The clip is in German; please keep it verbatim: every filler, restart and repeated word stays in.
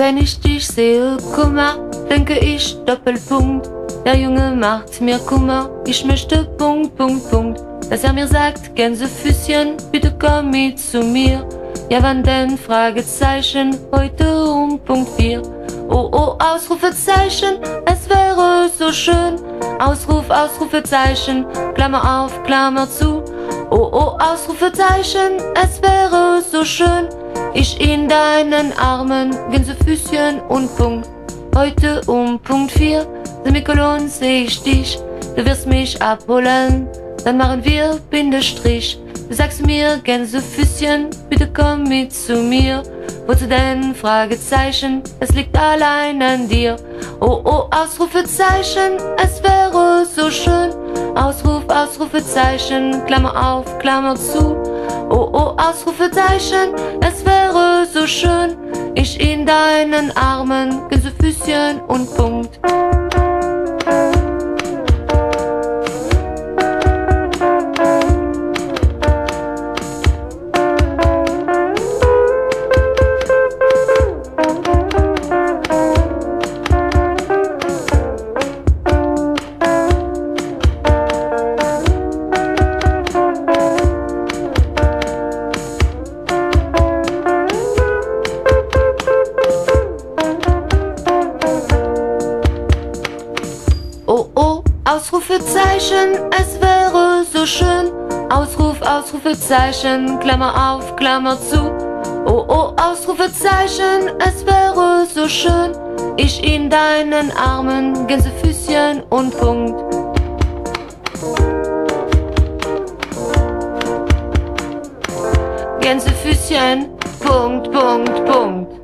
Wenn ich dich sehe, Kummer, denke ich Doppelpunkt. Der Junge macht mir Kummer, ich möchte Punkt, Punkt, Punkt. Dass er mir sagt, Gänsefüßchen, bitte komm mit zu mir. Ja, wann denn? Fragezeichen, heute um Punkt vier. Oh, oh, Ausrufezeichen, es wäre so schön. Ausruf, Ausrufezeichen, Klammer auf, Klammer zu. Oh, oh, Ausrufezeichen, es wäre so schön. Ich in deinen Armen, Gänsefüßchen und Punkt. Heute um Punkt vier, Semikolon seh ich dich. Du wirst mich abholen, dann machen wir Bindestrich. Du sagst mir, Gänsefüßchen, bitte komm mit zu mir. Wozu denn? Fragezeichen, es liegt allein an dir. Oh, oh, Ausrufezeichen, es wäre so schön. Ausruf, Ausrufezeichen, Klammer auf, Klammer zu. Oh, oh, Ausrufezeichen, es wäre so schön. Ich in deinen Armen, Gänsefüßchen und Punkt. Oh, oh, Ausrufezeichen, es wäre so schön. Ausruf, Ausrufezeichen, Klammer auf, Klammer zu. Oh, oh, Ausrufezeichen, es wäre so schön. Ich in deinen Armen, Gänsefüßchen und Punkt. Gänsefüßchen, Punkt, Punkt, Punkt.